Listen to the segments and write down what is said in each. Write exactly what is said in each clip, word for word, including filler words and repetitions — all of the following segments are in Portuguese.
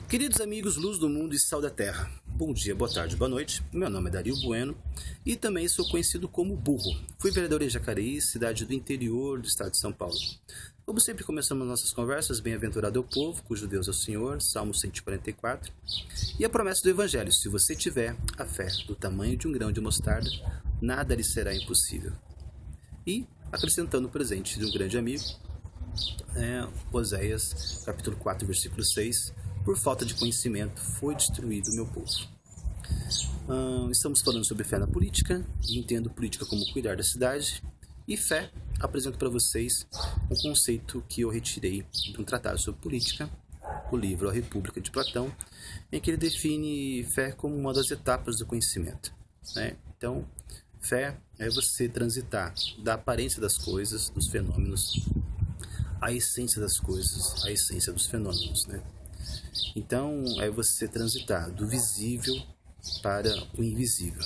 Queridos amigos, luz do mundo e sal da terra, bom dia, boa tarde, boa noite. Meu nome é Dario Bueno e também sou conhecido como Burro. Fui vereador em Jacareí, cidade do interior do estado de São Paulo. Como sempre, começamos nossas conversas, bem-aventurado é o povo, cujo Deus é o Senhor, Salmo cento e quarenta e quatro. E a promessa do Evangelho: se você tiver a fé do tamanho de um grão de mostarda, nada lhe será impossível. E, acrescentando o presente de um grande amigo, é, Oséias, capítulo quatro, versículo seis, por falta de conhecimento foi destruído o meu povo. Hum, estamos falando sobre fé na política, e entendo política como cuidar da cidade, e fé, apresento para vocês um conceito que eu retirei de um tratado sobre política, o livro A República de Platão, em que ele define fé como uma das etapas do conhecimento, né? Então, fé é você transitar da aparência das coisas, dos fenômenos, à essência das coisas, à essência dos fenômenos, né? Então, é você transitar do visível para o invisível.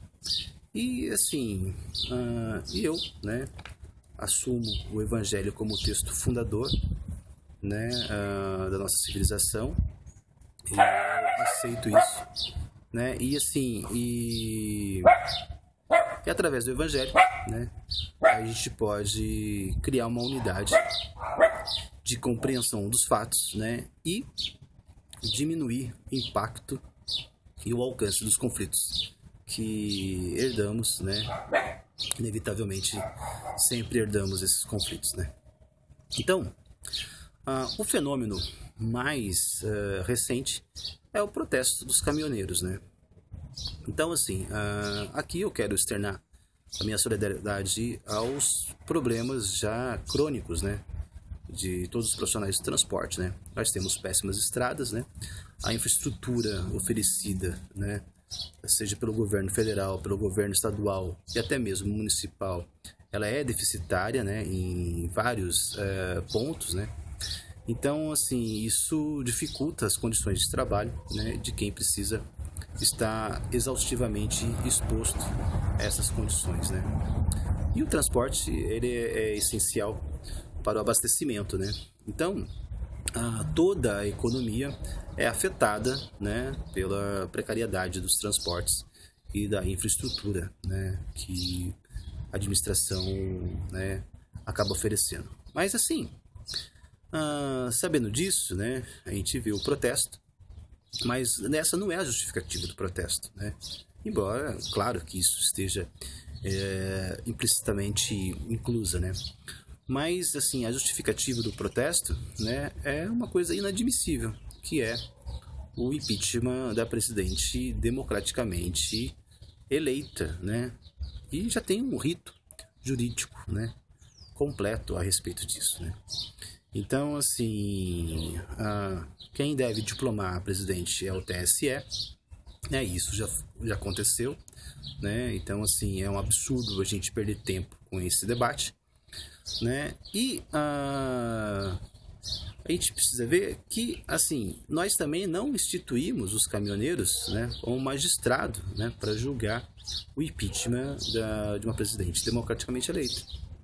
E assim, uh, eu, né, assumo o Evangelho como o texto fundador, né, uh, da nossa civilização. E eu aceito isso, né? E assim, e, e através do Evangelho, né, a gente pode criar uma unidade de compreensão dos fatos, né, e diminuir o impacto e o alcance dos conflitos que herdamos, né? Inevitavelmente, sempre herdamos esses conflitos, né? Então, uh, o fenômeno mais uh, recente é o protesto dos caminhoneiros, né? Então, assim, uh, aqui eu quero externar a minha solidariedade aos problemas já crônicos, né, de todos os profissionais de transporte, né? Nós temos péssimas estradas, né? A infraestrutura oferecida, né, seja pelo governo federal, pelo governo estadual e até mesmo municipal, ela é deficitária, né, em vários é, pontos, né? Então, assim, isso dificulta as condições de trabalho, né, de quem precisa estar exaustivamente exposto a essas condições, né? E o transporte, ele é, é essencial para o abastecimento, né? Então, a, toda a economia é afetada, né, pela precariedade dos transportes e da infraestrutura, né, que a administração, né, acaba oferecendo. Mas assim, ah, sabendo disso, né, a gente vê o protesto, mas essa não é a justificativa do protesto, né? Embora, claro que isso esteja é, implicitamente inclusa, né? Mas, assim, a justificativa do protesto, né, é uma coisa inadmissível, que é o impeachment da presidente democraticamente eleita, né? E já tem um rito jurídico, né, completo a respeito disso, né? Então, assim, a, quem deve diplomar a presidente é o T S E, né? Isso já, já aconteceu, né? Então, assim, é um absurdo a gente perder tempo com esse debate, né? E uh, a gente precisa ver que, assim, nós também não instituímos os caminhoneiros, né, como magistrado, né, para julgar o impeachment da, de uma presidente democraticamente eleita,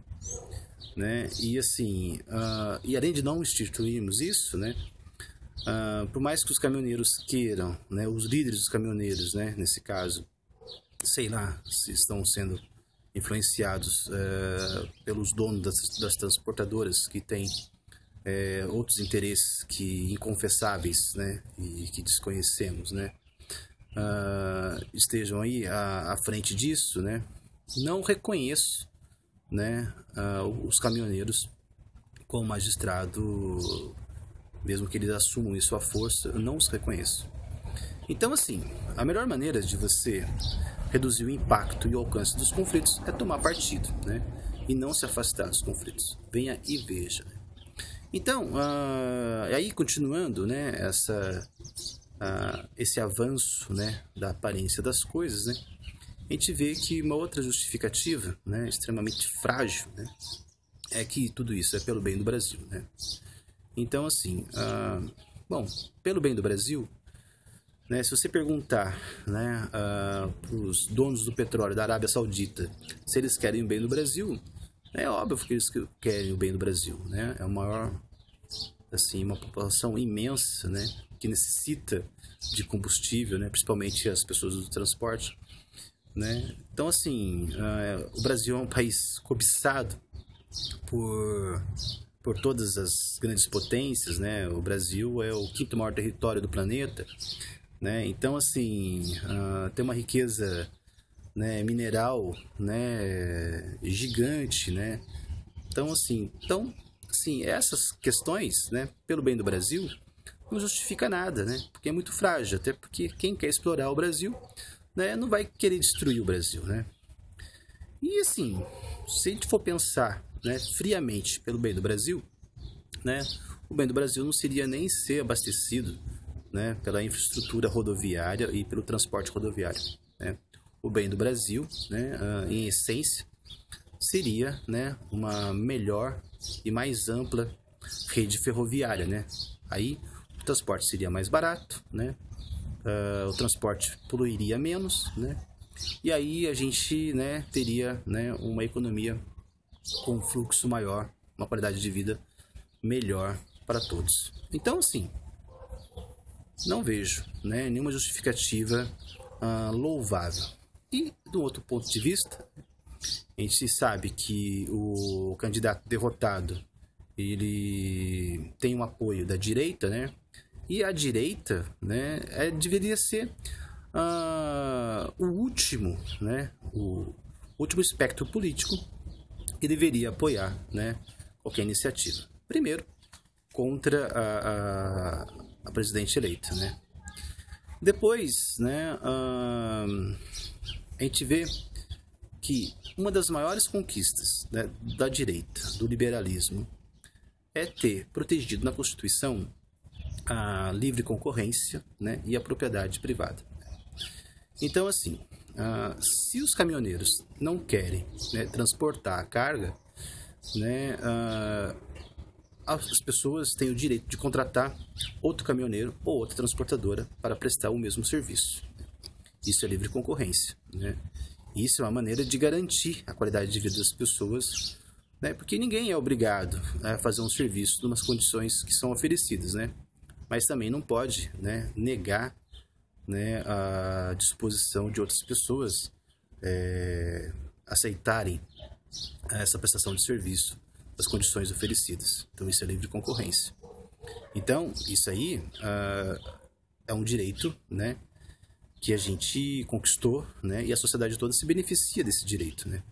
né? E assim, uh, e além de não instituirmos isso, né, uh, por mais que os caminhoneiros queiram, né, os líderes dos caminhoneiros, né, nesse caso, sei lá se estão sendo influenciados uh, pelos donos das, das transportadoras que têm uh, outros interesses que inconfessáveis, né, e que desconhecemos, né, uh, estejam aí à, à frente disso, né, não reconheço, né, uh, os caminhoneiros como magistrado, mesmo que eles assumam isso à força, eu não os reconheço. Então, assim, a melhor maneira de você reduzir o impacto e o alcance dos conflitos é tomar partido, né? E não se afastar dos conflitos. Venha e veja. Então, uh, aí continuando, né, essa, uh, esse avanço, né, da aparência das coisas, né, a gente vê que uma outra justificativa, né, extremamente frágil, né, é que tudo isso é pelo bem do Brasil, né? Então, assim, uh, bom, pelo bem do Brasil, né, se você perguntar, né, uh, para os donos do petróleo da Arábia Saudita se eles querem o bem do Brasil, é óbvio que eles querem o bem do Brasil, né? É o maior assim, uma população imensa, né, que necessita de combustível, né, principalmente as pessoas do transporte, né? Então, assim, uh, o Brasil é um país cobiçado por, por todas as grandes potências, né? O Brasil é o quinto maior território do planeta, né? Então, assim, uh, tem uma riqueza, né, mineral, né, gigante, né? Então, assim, então, assim, essas questões, né, pelo bem do Brasil, não justifica nada, né? Porque é muito frágil, até porque quem quer explorar o Brasil, né, não vai querer destruir o Brasil, né? E assim, se a gente for pensar, né, friamente pelo bem do Brasil, né, o bem do Brasil não seria nem ser abastecido, né, pela infraestrutura rodoviária e pelo transporte rodoviário, né? O bem do Brasil, né, em essência, seria, né, uma melhor e mais ampla rede ferroviária, né? Aí o transporte seria mais barato, né? Uh, o transporte poluiria menos, né? E aí a gente, né, teria, né, uma economia com um fluxo maior, uma qualidade de vida melhor para todos. Então, assim, não vejo, né, nenhuma justificativa uh, louvável. E, do outro ponto de vista, a gente sabe que o candidato derrotado, ele tem um apoio da direita, né? E a direita, né, é, deveria ser uh, o último, né, o último espectro político que deveria apoiar, né, qualquer iniciativa. Primeiro, contra a, a, a presidente eleita, né? Depois, né, uh, a gente vê que uma das maiores conquistas, né, da direita, do liberalismo, é ter protegido na Constituição a livre concorrência, né, e a propriedade privada. Então, assim, uh, se os caminhoneiros não querem, né, transportar a carga, né, uh, as pessoas têm o direito de contratar outro caminhoneiro ou outra transportadora para prestar o mesmo serviço. Isso é livre concorrência, né? Isso é uma maneira de garantir a qualidade de vida das pessoas, né? Porque ninguém é obrigado a fazer um serviço nas condições que são oferecidas, né? Mas também não pode, né, negar, né, a disposição de outras pessoas é, aceitarem essa prestação de serviço das condições oferecidas. Então isso é livre concorrência. Então isso aí uh, é um direito, né, que a gente conquistou, né, e a sociedade toda se beneficia desse direito, né?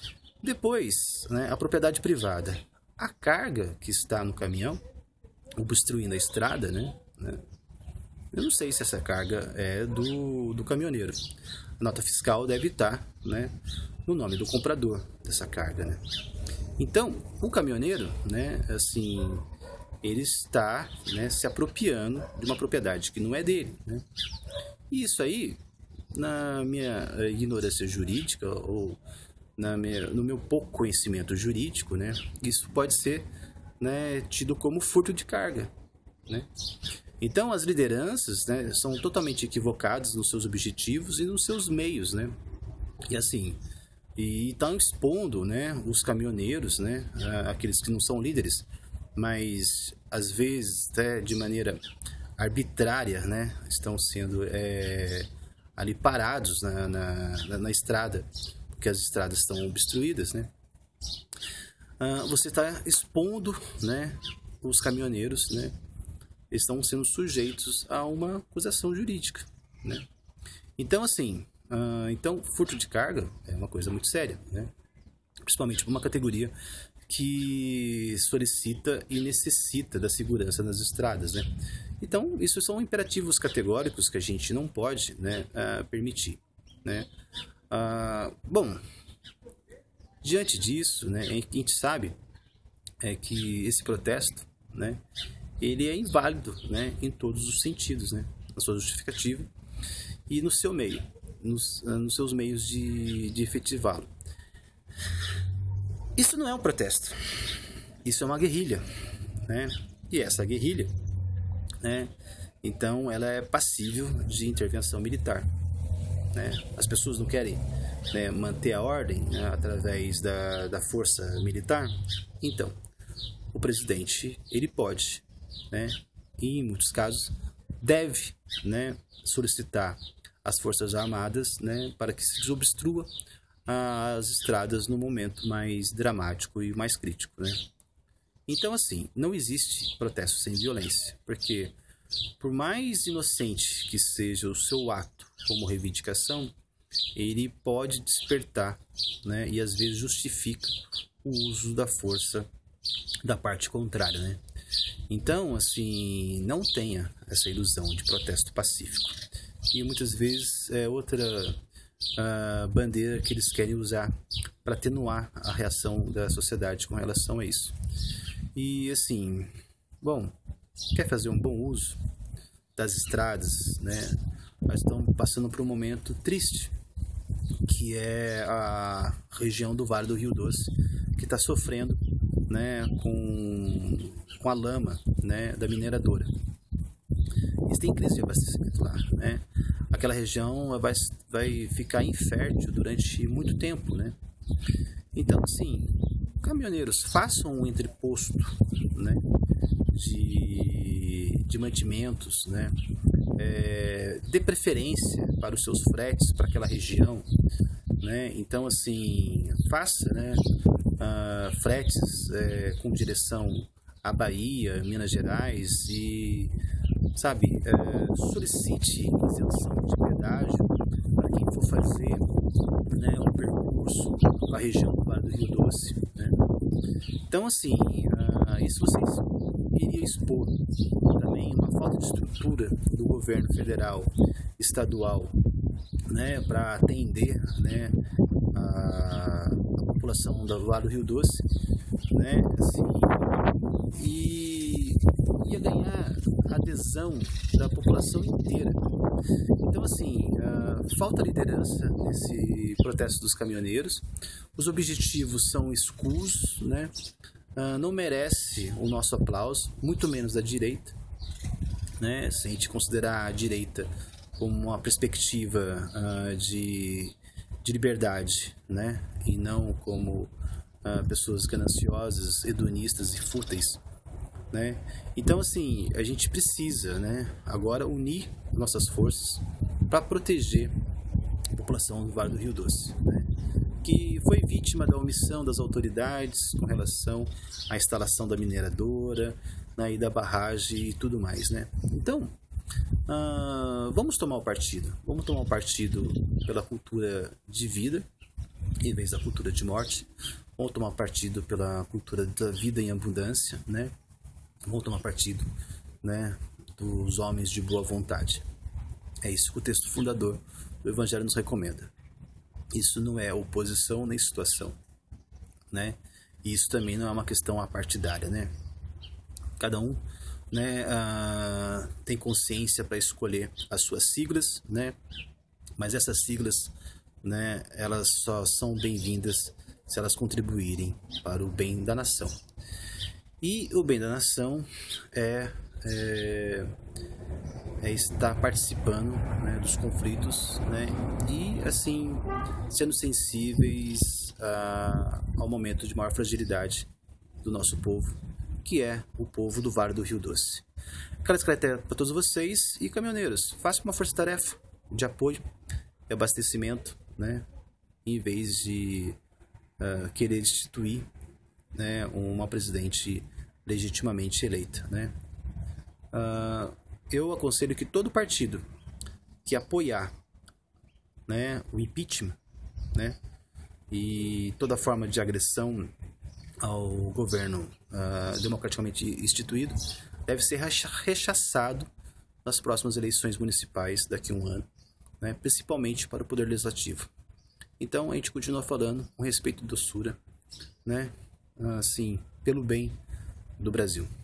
Depois, né, a propriedade privada. A carga que está no caminhão obstruindo a estrada, né, né? Eu não sei se essa carga é do, do caminhoneiro. A nota fiscal deve estar, né, no nome do comprador dessa carga, né? Então, o caminhoneiro, né, assim, ele está, né, se apropriando de uma propriedade que não é dele, né? E isso aí, na minha ignorância jurídica ou na minha, no meu pouco conhecimento jurídico, né, isso pode ser, né, tido como furto de carga, né? Então as lideranças, né, são totalmente equivocadas nos seus objetivos e nos seus meios, né? E assim, e estão expondo, né, os caminhoneiros, né, aqueles que não são líderes, mas às vezes até de maneira arbitrária, né, estão sendo é, ali parados na, na, na estrada, porque as estradas estão obstruídas, né? Uh, você está expondo, né, os caminhoneiros, né, estão sendo sujeitos a uma acusação jurídica, né? Então, assim, uh, então, furto de carga é uma coisa muito séria, né? Principalmente para uma categoria que solicita e necessita da segurança nas estradas, né? Então, isso são imperativos categóricos que a gente não pode, né, uh, permitir, né? Uh, bom, diante disso, né, a gente sabe é que esse protesto, né, ele é inválido, né, em todos os sentidos, né, na sua justificativa e no seu meio, nos, nos seus meios de, de efetivá-lo. Isso não é um protesto, isso é uma guerrilha, né, e essa guerrilha, né, então ela é passível de intervenção militar, né? As pessoas não querem, né, manter a ordem, né, através da, da força militar. Então, o presidente ele pode, né, e em muitos casos deve, né, solicitar as Forças Armadas, né, para que se desobstrua as estradas no momento mais dramático e mais crítico, né? Então, assim, não existe protesto sem violência, porque por mais inocente que seja o seu ato como reivindicação, ele pode despertar, né, e às vezes justifica o uso da força da parte contrária, né? Então, assim, não tenha essa ilusão de protesto pacífico. E muitas vezes é outra uh, bandeira que eles querem usar para atenuar a reação da sociedade com relação a isso. E assim, bom, quer fazer um bom uso das estradas, né? Nós estamos passando por um momento triste, que é a região do Vale do Rio Doce, que está sofrendo, né, com, com a lama, né, da mineradora. Eles têm crise de abastecimento lá, né? Aquela região vai, vai ficar infértil durante muito tempo, né? Então, assim, caminhoneiros, façam um entreposto, né, de, de mantimentos, né? É, dê preferência para os seus fretes para aquela região, né? Então, assim, faça, né, uh, fretes é, com direção à Bahia, Minas Gerais e, sabe, é, solicite isenção de pedágio para quem for fazer, né, o percurso na região do Vale do Rio Doce, né? Então, assim, uh, isso vocês iriam expor também uma falta de estrutura do governo federal, estadual, né, para atender, né, a, a população do Vale do Rio Doce, né, assim, e ia ganhar adesão da população inteira. Então, assim, uh, falta liderança nesse protesto dos caminhoneiros, os objetivos são escusos, né, uh, não merece o nosso aplauso, muito menos da direita, né, se a gente considerar a direita como uma perspectiva uh, de, de liberdade, né, e não como uh, pessoas gananciosas, hedonistas e fúteis, né? Então, assim, a gente precisa, né, agora unir nossas forças para proteger a população do Vale do Rio Doce, né, que foi vítima da omissão das autoridades com relação à instalação da mineradora, né, e da barragem e tudo mais, né? Então, uh, vamos tomar o partido, vamos tomar o partido pela cultura de vida em vez da cultura de morte, vamos tomar partido pela cultura da vida em abundância, né? Vamos tomar partido, né, dos homens de boa vontade. É isso que o texto fundador do Evangelho nos recomenda. Isso não é oposição nem situação, né? E isso também não é uma questão apartidária, né? Cada um, né, uh, tem consciência para escolher as suas siglas, né? Mas essas siglas, né, elas só são bem-vindas se elas contribuírem para o bem da nação. E o bem da nação é, é, é estar participando, né, dos conflitos, né, e, assim, sendo sensíveis a, ao momento de maior fragilidade do nosso povo, que é o povo do Vale do Rio Doce. Quero esclarecer para todos vocês e caminhoneiros, façam uma força-tarefa de apoio e abastecimento, né, em vez de uh, querer instituir, né, uma presidente legitimamente eleita, né? Uh, eu aconselho que todo partido que apoiar, né, o impeachment, né, e toda forma de agressão ao governo uh, democraticamente instituído deve ser rechaçado nas próximas eleições municipais daqui a um ano, né, principalmente para o Poder Legislativo. Então a gente continua falando com respeito e doçura, né, assim, pelo bem do Brasil.